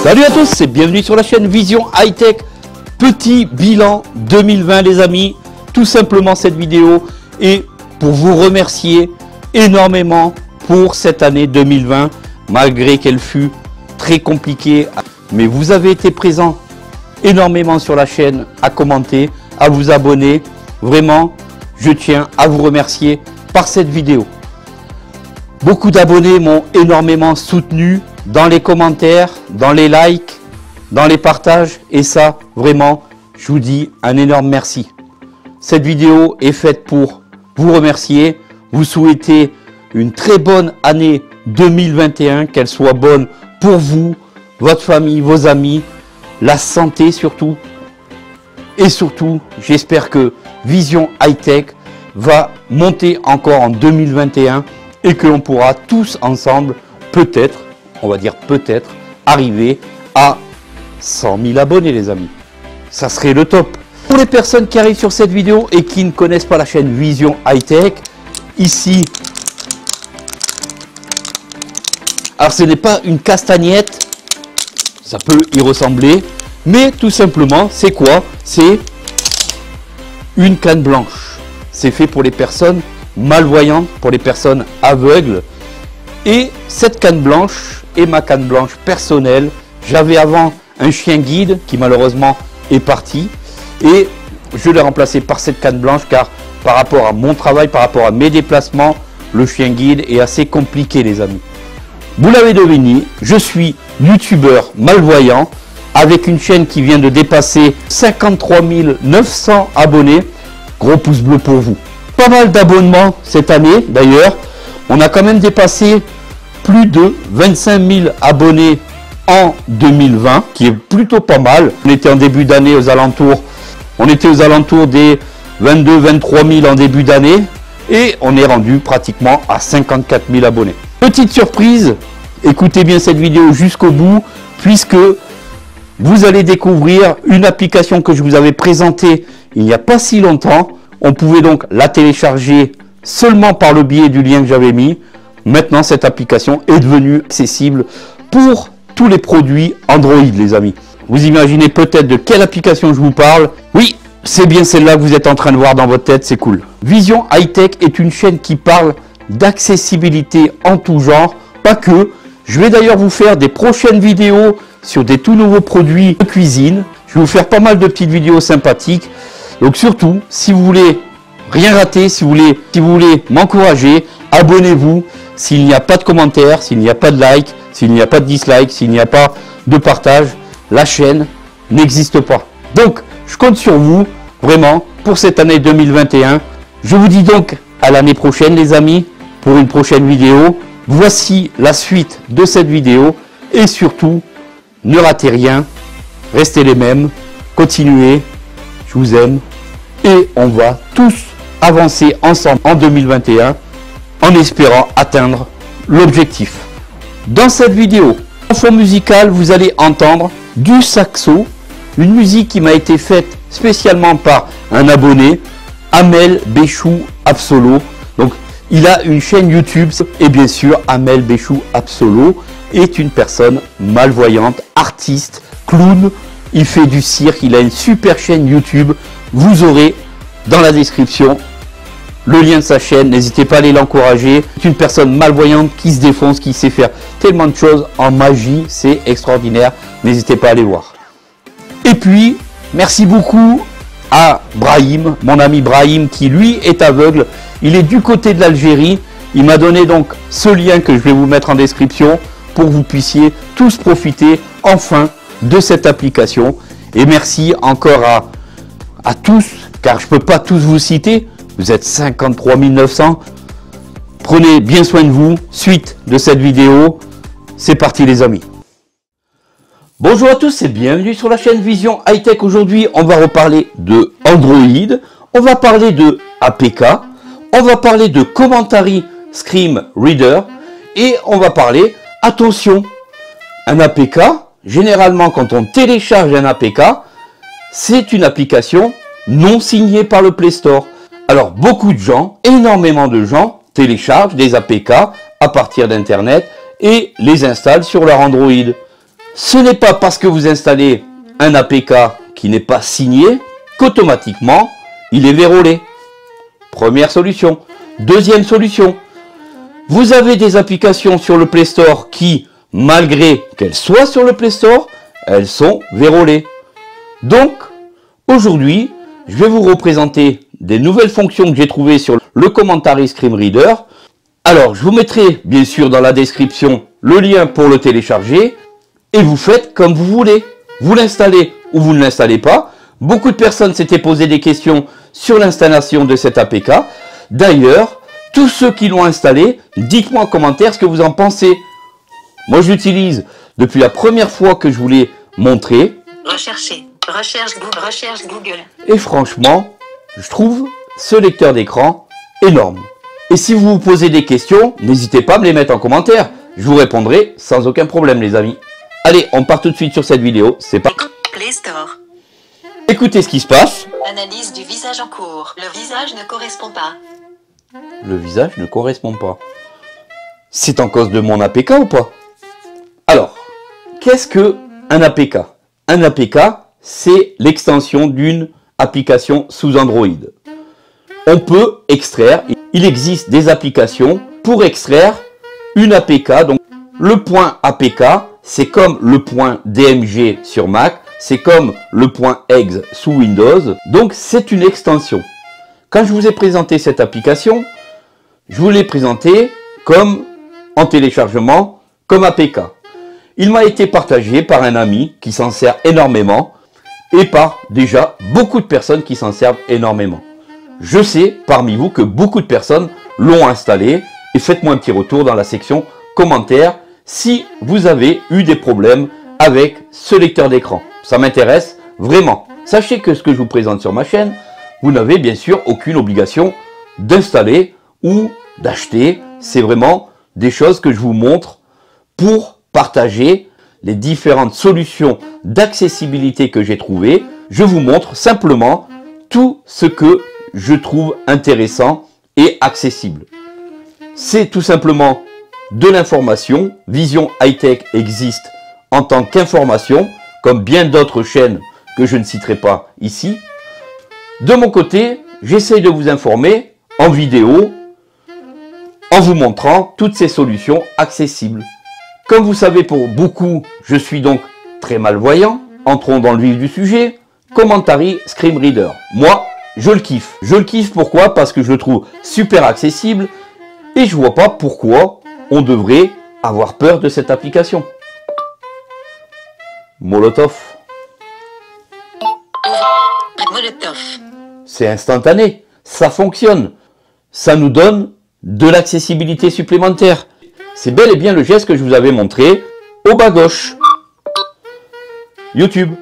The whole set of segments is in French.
Salut à tous et bienvenue sur la chaîne Vision High Tech. Petit bilan 2020 les amis, tout simplement cette vidéo est pour vous remercier énormément pour cette année 2020, malgré qu'elle fut très compliquée. Mais vous avez été présents énormément sur la chaîne, à commenter, à vous abonner. Vraiment, je tiens à vous remercier par cette vidéo. Beaucoup d'abonnés m'ont énormément soutenu dans les commentaires, dans les likes, dans les partages. Et ça, vraiment, je vous dis un énorme merci. Cette vidéo est faite pour vous remercier, vous souhaiter une très bonne année 2021, qu'elle soit bonne pour vous, votre famille, vos amis, la santé surtout. Et surtout, j'espère que Vision High Tech va monter encore en 2021 et que l'on pourra tous ensemble, peut-être, on va dire peut-être, arriver à 100 000 abonnés les amis. Ça serait le top. Pour les personnes qui arrivent sur cette vidéo et qui ne connaissent pas la chaîne Vision High Tech, ici, alors ce n'est pas une castagnette, ça peut y ressembler, mais tout simplement, c'est quoi? C'est une canne blanche. C'est fait pour les personnes malvoyantes, pour les personnes aveugles. Et cette canne blanche est ma canne blanche personnelle. J'avais avant un chien guide qui malheureusement est parti. Et je l'ai remplacé par cette canne blanche car par rapport à mon travail, par rapport à mes déplacements, le chien guide est assez compliqué les amis. Vous l'avez deviné, je suis youtubeur malvoyant avec une chaîne qui vient de dépasser 53 900 abonnés. Gros pouce bleu pour vous. Pas mal d'abonnements cette année d'ailleurs. On a quand même dépassé plus de 25 000 abonnés en 2020, qui est plutôt pas mal. On était en début d'année aux alentours, des 22 23 000 en début d'année et on est rendu pratiquement à 54 000 abonnés. Petite surprise, écoutez bien cette vidéo jusqu'au bout puisque vous allez découvrir une application que je vous avais présentée il n'y a pas si longtemps. On pouvait donc la télécharger seulement par le biais du lien que j'avais mis. Maintenant, cette application est devenue accessible pour tous les produits Android, les amis. Vous imaginez peut-être de quelle application je vous parle. Oui, c'est bien celle-là que vous êtes en train de voir dans votre tête, c'est cool. Vision High Tech est une chaîne qui parle d'accessibilité en tout genre, pas que. Je vais d'ailleurs vous faire des prochaines vidéos sur des tout nouveaux produits de cuisine. Je vais vous faire pas mal de petites vidéos sympathiques. Donc surtout, si vous voulez rien rater, si vous voulez m'encourager, abonnez-vous. S'il n'y a pas de commentaires, s'il n'y a pas de like, s'il n'y a pas de dislike, s'il n'y a pas de partage, la chaîne n'existe pas. Donc, je compte sur vous, vraiment, pour cette année 2021. Je vous dis donc à l'année prochaine, les amis, pour une prochaine vidéo. Voici la suite de cette vidéo. Et surtout, ne ratez rien, restez les mêmes, continuez, je vous aime. Et on va tous avancer ensemble en 2021 en espérant atteindre l'objectif. Dans cette vidéo, en fond musical, vous allez entendre du saxo, une musique qui m'a été faite spécialement par un abonné, Amel Béchou Absolo. Donc, il a une chaîne YouTube et bien sûr, Amel Béchou Absolo est une personne malvoyante, artiste, clown. Il fait du cirque, il a une super chaîne YouTube. Vous aurez dans la description le lien de sa chaîne, n'hésitez pas à aller l'encourager. C'est une personne malvoyante qui se défonce, qui sait faire tellement de choses en magie, c'est extraordinaire, n'hésitez pas à aller voir. Et puis, merci beaucoup à Brahim, mon ami Brahim qui lui est aveugle, il est du côté de l'Algérie, il m'a donné donc ce lien que je vais vous mettre en description pour que vous puissiez tous profiter enfin de cette application. Et merci encore à tous, car je ne peux pas tous vous citer, vous êtes 53 900. Prenez bien soin de vous. Suite de cette vidéo, c'est parti les amis. Bonjour à tous et bienvenue sur la chaîne Vision High Tech. Aujourd'hui, on va reparler de Android, on va parler de APK, on va parler de Commentary Screen Reader et on va parler, attention, un APK. Généralement, quand on télécharge un APK, c'est une application non signée par le Play Store. Alors, beaucoup de gens, énormément de gens, téléchargent des APK à partir d'Internet et les installent sur leur Android. Ce n'est pas parce que vous installez un APK qui n'est pas signé qu'automatiquement il est vérolé. Première solution. Deuxième solution. Vous avez des applications sur le Play Store qui, malgré qu'elles soient sur le Play Store, elles sont vérolées. Donc, aujourd'hui, je vais vous représenter des nouvelles fonctions que j'ai trouvées sur le Commentary Screen Reader. Alors, je vous mettrai bien sûr dans la description le lien pour le télécharger et vous faites comme vous voulez. Vous l'installez ou vous ne l'installez pas. Beaucoup de personnes s'étaient posé des questions sur l'installation de cet APK. D'ailleurs, tous ceux qui l'ont installé, dites-moi en commentaire ce que vous en pensez. Moi, je l'utilise depuis la première fois que je vous l'ai montré. Rechercher, recherche Google. Et franchement, je trouve ce lecteur d'écran énorme. Et si vous vous posez des questions, n'hésitez pas à me les mettre en commentaire. Je vous répondrai sans aucun problème, les amis. Allez, on part tout de suite sur cette vidéo. C'est parti. Play Store. Écoutez ce qui se passe. Analyse du visage en cours. Le visage ne correspond pas. Le visage ne correspond pas. C'est en cause de mon APK ou pas? Alors, qu'est-ce que un APK? Un APK, c'est l'extension d'une application sous Android. On peut extraire, il existe des applications pour extraire une APK. Donc, le point APK, c'est comme le point DMG sur Mac, c'est comme le point exe sous Windows. Donc, c'est une extension. Quand je vous ai présenté cette application, je vous l'ai présenté comme en téléchargement, comme APK. Il m'a été partagé par un ami qui s'en sert énormément et par déjà beaucoup de personnes qui s'en servent énormément. Je sais parmi vous que beaucoup de personnes l'ont installé et faites-moi un petit retour dans la section commentaires si vous avez eu des problèmes avec ce lecteur d'écran. Ça m'intéresse vraiment. Sachez que ce que je vous présente sur ma chaîne, vous n'avez bien sûr aucune obligation d'installer ou d'acheter. C'est vraiment des choses que je vous montre pour partager les différentes solutions d'accessibilité que j'ai trouvées. Je vous montre simplement tout ce que je trouve intéressant et accessible. C'est tout simplement de l'information. Vision High-Tech existe en tant qu'information, comme bien d'autres chaînes que je ne citerai pas ici. De mon côté, j'essaye de vous informer en vidéo, en vous montrant toutes ces solutions accessibles. Comme vous savez, pour beaucoup, je suis donc très malvoyant. Entrons dans le vif du sujet. Commentary Screen Reader. Moi, je le kiffe. Je le kiffe pourquoi? Parce que je le trouve super accessible et je vois pas pourquoi on devrait avoir peur de cette application. Molotov. Molotov. C'est instantané. Ça fonctionne. Ça nous donne de l'accessibilité supplémentaire. C'est bel et bien le geste que je vous avais montré au bas gauche. YouTube.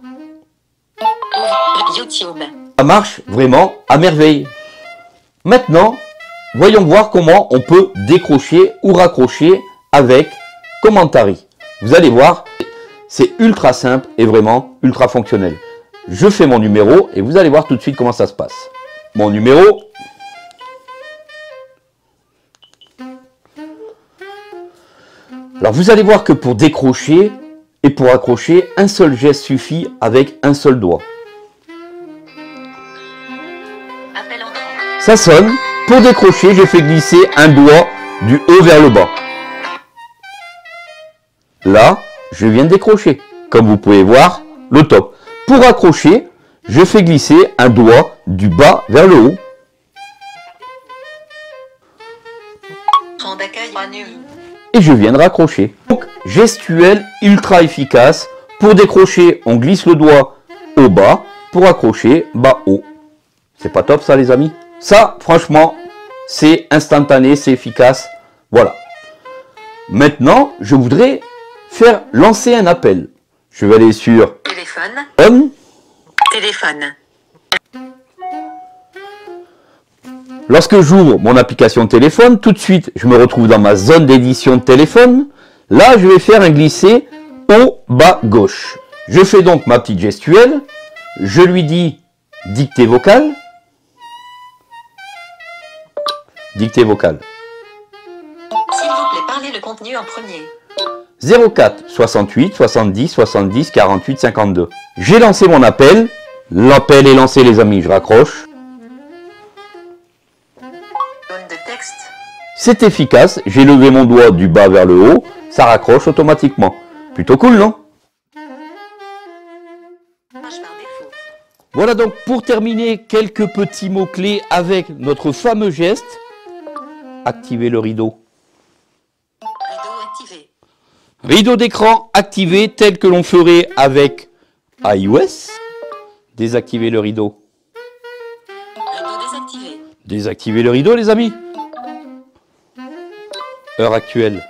YouTube. Ça marche vraiment à merveille. Maintenant, voyons voir comment on peut décrocher ou raccrocher avec Commentary. Vous allez voir, c'est ultra simple et vraiment ultra fonctionnel. Je fais mon numéro et vous allez voir tout de suite comment ça se passe. Mon numéro. Alors vous allez voir que pour décrocher et pour accrocher, un seul geste suffit avec un seul doigt. Appel entrant. Ça sonne. Pour décrocher, je fais glisser un doigt du haut vers le bas. Là, je viens de décrocher. Comme vous pouvez voir, le top. Pour accrocher, je fais glisser un doigt du bas vers le haut. Temps d'accueil annuel. Et je viens de raccrocher. Donc, gestuelle ultra efficace. Pour décrocher, on glisse le doigt au bas. Pour accrocher, bas haut. C'est pas top ça les amis? Ça, franchement, c'est instantané, c'est efficace. Voilà. Maintenant, je voudrais faire lancer un appel. Je vais aller sur Téléphone. Home. Téléphone. Lorsque j'ouvre mon application téléphone, tout de suite, je me retrouve dans ma zone d'édition de téléphone. Là, je vais faire un glisser au bas gauche. Je fais donc ma petite gestuelle. Je lui dis dictée vocale. Dictée vocale. S'il vous plaît, parlez le contenu en premier. 04 68 70 70 48 52. J'ai lancé mon appel. L'appel est lancé les amis, je raccroche. Zone de texte. C'est efficace, j'ai levé mon doigt du bas vers le haut, ça raccroche automatiquement. Plutôt cool, non? Page par défaut. Voilà donc pour terminer quelques petits mots-clés avec notre fameux geste. Activer le rideau. Rideau activé. Rideau d'écran activé tel que l'on ferait avec iOS. Désactiver le rideau. Rideau désactivé. Désactiver le rideau les amis. Heure actuelle.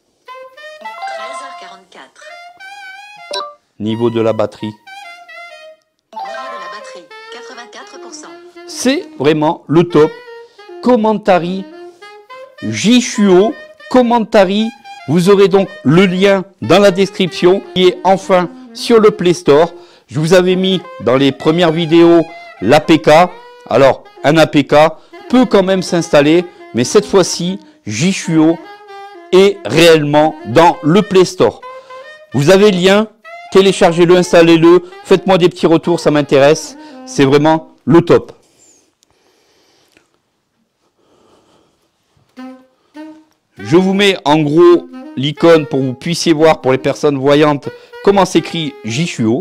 13h44. Niveau de la batterie. Niveau de la batterie. 84%. C'est vraiment le top. Commentary Jishuo Commentary. Vous aurez donc le lien dans la description qui est enfin sur le Play Store. Je vous avais mis dans les premières vidéos l'APK. Alors, un APK peut quand même s'installer, mais cette fois-ci, Jishuo est réellement dans le Play Store. Vous avez le lien, téléchargez-le, installez-le, faites-moi des petits retours, ça m'intéresse. C'est vraiment le top. Je vous mets en gros l'icône pour que vous puissiez voir pour les personnes voyantes comment s'écrit Jishuo.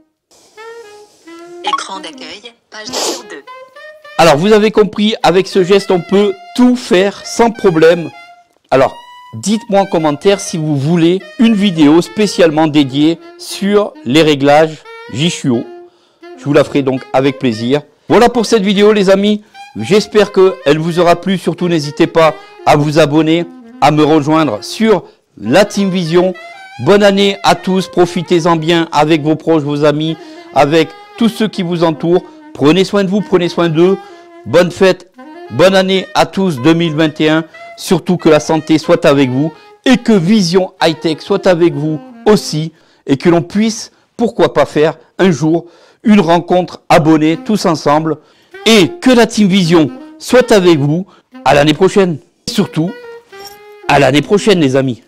Écran d'accueil. Page 2 sur 2. Alors vous avez compris, avec ce geste on peut tout faire sans problème. Alors dites-moi en commentaire si vous voulez une vidéo spécialement dédiée sur les réglages Jishuo. Je vous la ferai donc avec plaisir. Voilà pour cette vidéo les amis. J'espère qu'elle vous aura plu. Surtout n'hésitez pas à vous abonner, à me rejoindre sur la Team Vision. Bonne année à tous. Profitez-en bien avec vos proches, vos amis, avec tous ceux qui vous entourent. Prenez soin de vous, prenez soin d'eux. Bonne fête, bonne année à tous 2021. Surtout que la santé soit avec vous et que Vision High Tech soit avec vous aussi. Et que l'on puisse, pourquoi pas faire un jour une rencontre abonnée tous ensemble. Et que la Team Vision soit avec vous à l'année prochaine. Et surtout, à l'année prochaine les amis.